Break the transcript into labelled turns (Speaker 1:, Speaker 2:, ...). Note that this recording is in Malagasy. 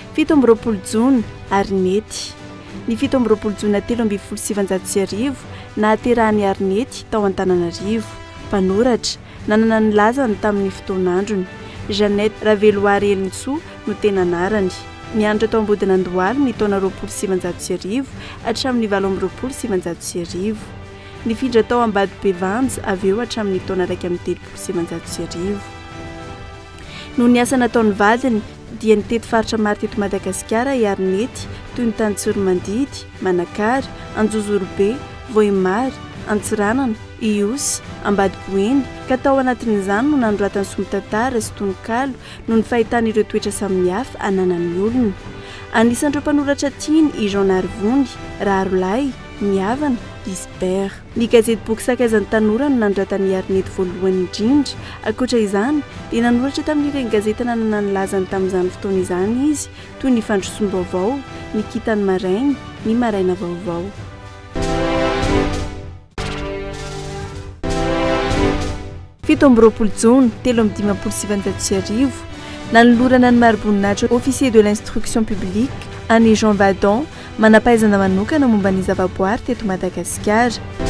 Speaker 1: fito amby roapolo jona Arinety. Ny fito amby roapolo jona telo amby folo sivanjato sy arivo nahaterahan'ny Arinety tao Antananarivo. Mpanoratra nanana ny lazany tamin'ny fotoan'androny. Jeanette Raveloary Elintsoa no tena anarany. Nianatra tao Ambodinan-dohalo ny taona roapolo sivanjato sy arivo hatramin'ny valo amby roapolo sivanjato sy arivo. Nifindra tao Ambadibevanja avy eo hatramin'ny taona raiky amby telopolo sivanjato sy arivo. No ny asa nataon'ny vadiny dia nitety faritra maro teto Madagasikara i Arinety toy ny Tantsoromandidy, Manakary, Anjozorobe, Vohimary, Antsiranana, Iosy, Ambadiboeny ka tao anatin'izany no nanoratany sombitantara sy tononkalo no ny fahitana ireo toetra samihafa ananan'ny olona. Anisan'ireo mpanoratra tiany i Jean Narivongy, Rarolay, Miavana, Disper. Ny gazety Boky Sakaizan'ny Tanora no nanoratany Arinety voalohany indrindra. Ankoatra izany dia nanoratra tamin'ireny gazety nanana ny lazany tamin'izany fotoana izany izy toy ny Fandrosom-baovao, ny Kitany Maraina, ny Maraina Vaovao. Fito amby roapolo jona telo amby dimampolo sivanjato sy arivo nanolorana ny marim-boninahitra officier de l'instruction publique any Jean Vadon manampahaizana manokana momba ny zavaboary teto Madagasikara.